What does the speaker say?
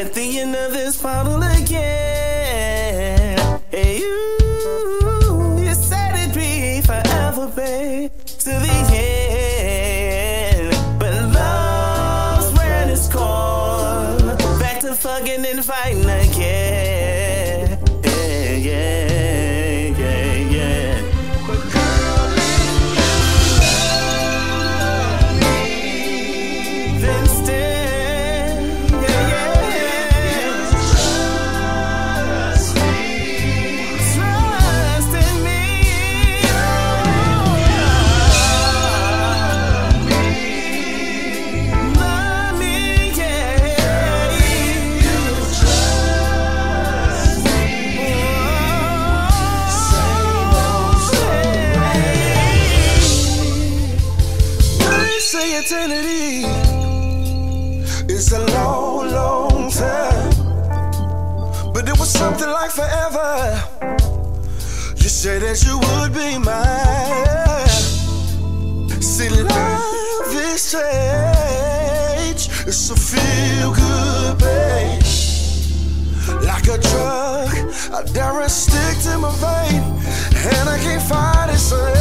at the end of this bottle again. Hey, you said it'd be forever, babe, to the end. But love's when it's gone, back to fucking and fighting again. Yeah, yeah, yeah, yeah. But girl, if you love me, then stay. Yeah, yeah. Trust me. Trust in me. Love me, yeah. You trust me. They say eternity is a long, long time, but it was something like forever. You said that you would be mine. See, love is strange. It's a feel good, babe. Like a drug, a direct stick to my vein, and I can't fight it. So